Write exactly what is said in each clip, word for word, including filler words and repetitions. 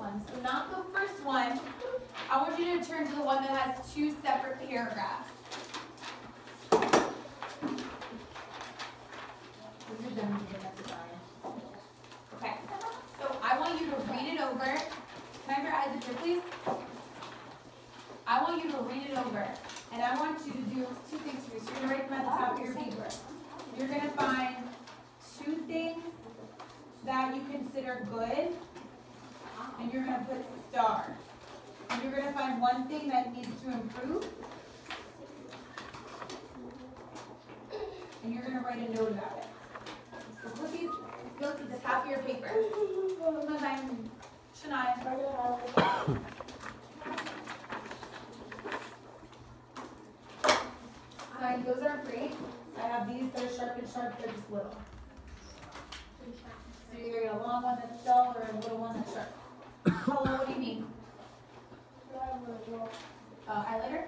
one. So not the first one. I want you to turn to the one that has two separate paragraphs. Okay, so I want you to read it over. Can I have your eyes up here, please? I want you to read it over. And I want you to do two things for you. So you're going to write them at the top of your paper. You're going to find two things that you consider good, and you're going to put star. And you're going to find one thing that needs to improve, and you're going to write a note about it. So put these notes at the top of your paper. Shania. So those are great. I have these that are sharp and sharp, they're just little. So you're either get a long one that's dull or a little one that's sharp. Hello, what do you mean? Uh, highlighter?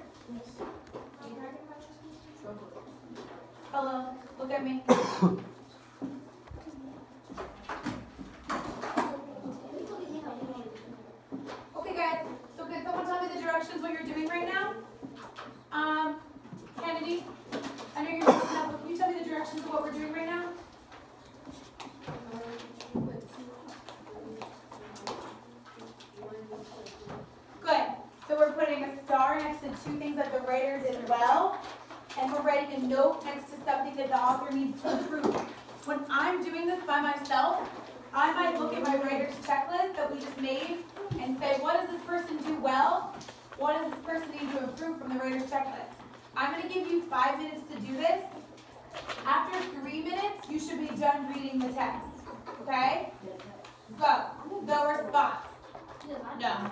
Hello, look at me. Okay guys, so can someone tell me the directions what you're doing right now? Um, Kennedy, I know you're looking up, but can you tell me the directions of what we're doing right now? Good. So we're putting a star next to two things that the writer did well, and we're writing a note next to something that the author needs to improve. When I'm doing this by myself, I might look at my writer's checklist that we just made and say, what does this person do well? What does this person need to improve from the writer's checklist? I'm going to give you five minutes to do this. After three minutes, you should be done reading the text. Okay? Go. The response. No.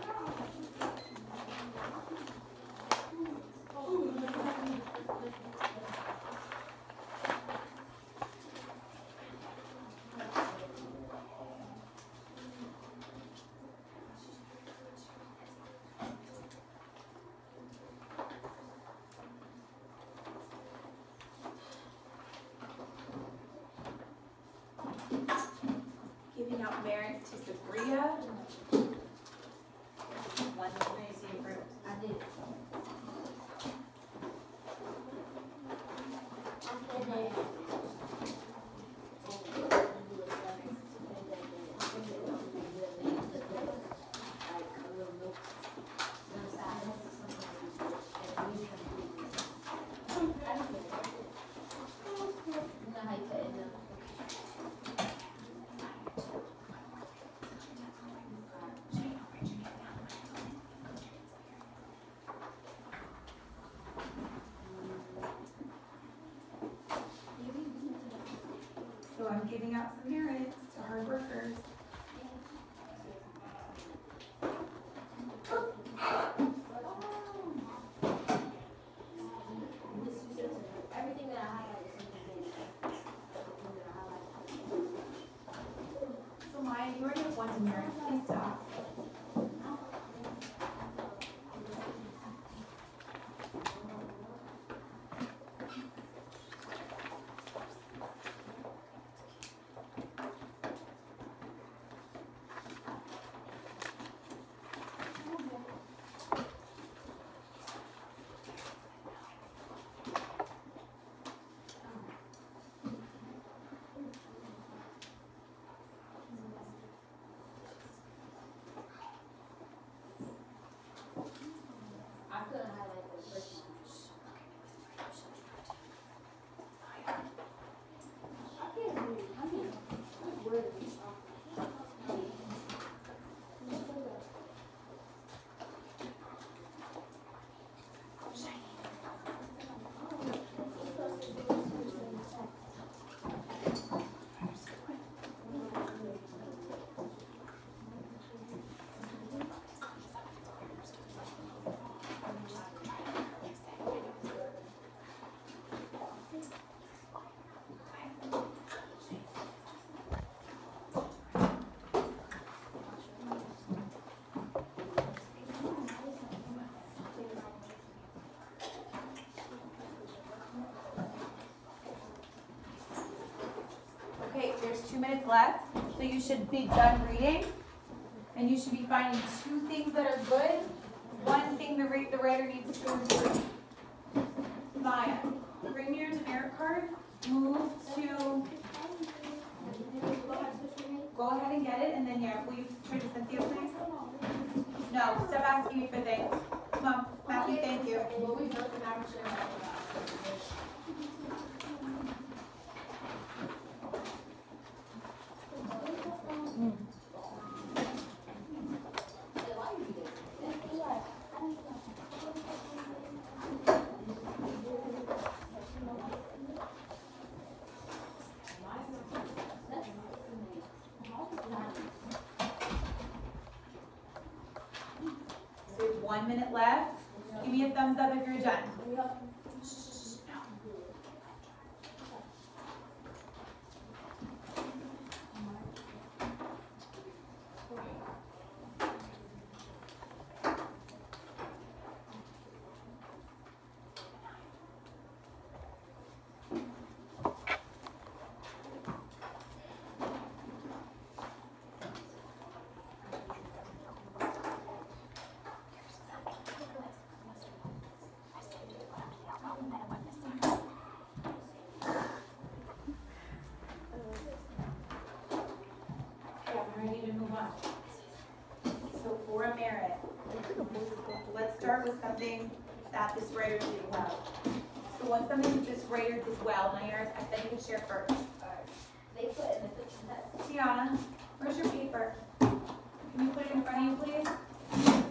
Giving out merits to Sabria. One Tracy improved. I did. So I'm giving out some merits to hard workers. So Maya, you already have one demerit. Please stop. Okay, there's two minutes left, so you should be done reading. And you should be finding two things that are good, one thing the, the writer needs to improve. Maya, bring your demerit card, move to, go ahead and get it, and then yeah, will you trade to Cynthia, please? No, stop asking me for things. Come on, Matthew, thank you. So we have one minute left. Give me a thumbs up if you're done. Ready to move on. So for a merit, let's start with something that this writer did well. So what's something that this writer did well? Nair, I said you could share first. They put in the fiction test. Tiana, where's your paper? Can you put it in front of you, please?